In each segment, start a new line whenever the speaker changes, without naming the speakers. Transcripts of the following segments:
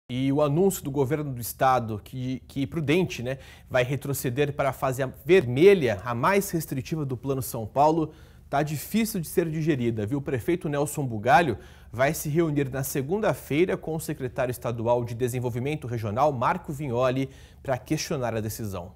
E o anúncio do governo do estado que Prudente, né, vai retroceder para a fase vermelha, a mais restritiva do Plano São Paulo, está difícil de ser digerida, viu? O prefeito Nelson Bugalho vai se reunir na segunda-feira com o secretário estadual de Desenvolvimento Regional, Marco Vignoli, para questionar a decisão.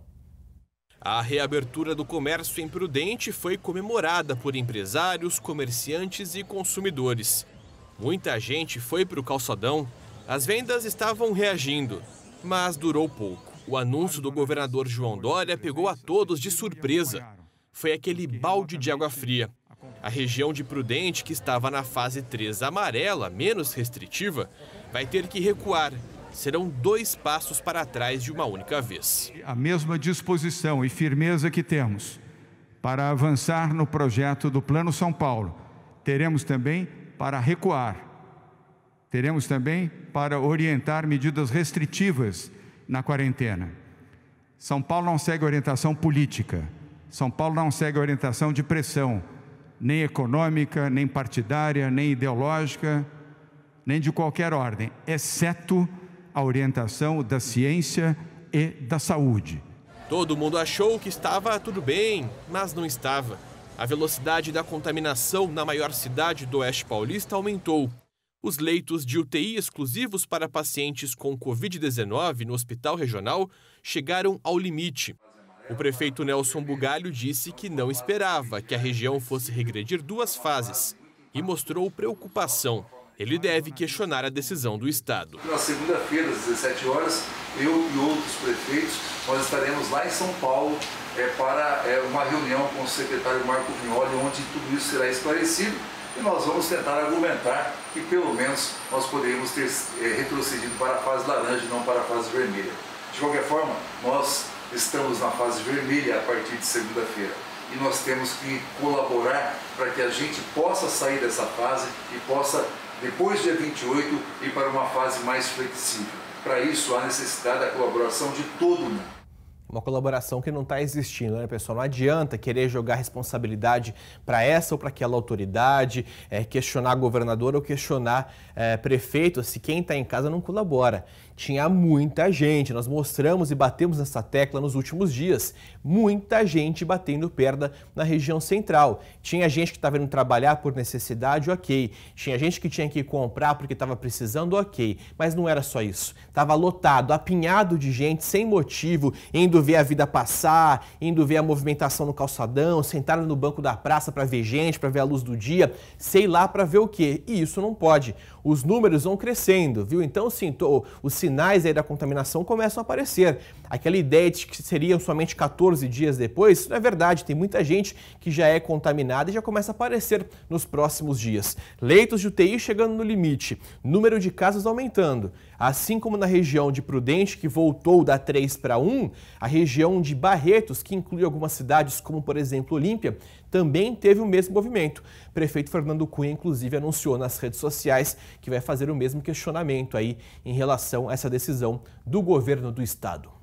A reabertura do comércio em Prudente foi comemorada por empresários, comerciantes e consumidores. Muita gente foi para o calçadão. As vendas estavam reagindo, mas durou pouco. O anúncio do governador João Dória pegou a todos de surpresa. Foi aquele balde de água fria. A região de Prudente, que estava na fase 3 amarela, menos restritiva, vai ter que recuar. Serão 2 passos para trás de uma única vez.
A mesma disposição e firmeza que temos para avançar no projeto do Plano São Paulo, teremos também para recuar. Teremos também para orientar medidas restritivas na quarentena. São Paulo não segue orientação política. São Paulo não segue orientação de pressão, nem econômica, nem partidária, nem ideológica, nem de qualquer ordem, exceto a orientação da ciência e da saúde.
Todo mundo achou que estava tudo bem, mas não estava. A velocidade da contaminação na maior cidade do Oeste Paulista aumentou. Os leitos de UTI exclusivos para pacientes com Covid-19 no hospital regional chegaram ao limite. O prefeito Nelson Bugalho disse que não esperava que a região fosse regredir 2 fases e mostrou preocupação. Ele deve questionar a decisão do estado.
Na segunda-feira, às 17 horas, eu e outros prefeitos, nós estaremos lá em São Paulo para uma reunião com o secretário Marco Vignoli, onde tudo isso será esclarecido. E nós vamos tentar argumentar que pelo menos nós poderíamos ter retrocedido para a fase laranja e não para a fase vermelha. De qualquer forma, nós estamos na fase vermelha a partir de segunda-feira. E nós temos que colaborar para que a gente possa sair dessa fase e possa, depois do dia 28, ir para uma fase mais flexível. Para isso, há necessidade da colaboração de todo mundo.
Uma colaboração que não está existindo, né, pessoal? Não adianta querer jogar responsabilidade para essa ou para aquela autoridade, questionar governador ou questionar prefeito, se quem está em casa não colabora. Tinha muita gente, nós mostramos e batemos nessa tecla nos últimos dias, muita gente batendo perna na região central. Tinha gente que estava indo trabalhar por necessidade, ok. Tinha gente que tinha que comprar porque estava precisando, ok. Mas não era só isso. Estava lotado, apinhado de gente sem motivo, indo ver a vida passar, indo ver a movimentação no calçadão, sentaram no banco da praça para ver gente, para ver a luz do dia, sei lá para ver o quê. E isso não pode. Os números vão crescendo, viu? Então, sim, os sinais aí da contaminação começam a aparecer. Aquela ideia de que seriam somente 14 dias depois, isso não é verdade. Tem muita gente que já é contaminada e já começa a aparecer nos próximos dias. Leitos de UTI chegando no limite, número de casos aumentando. Assim como na região de Prudente, que voltou da 3 para 1, a região de Barretos, que inclui algumas cidades como, por exemplo, Olímpia, também teve o mesmo movimento. O prefeito Fernando Cunha, inclusive, anunciou nas redes sociais que vai fazer o mesmo questionamento aí em relação a essa decisão do governo do estado.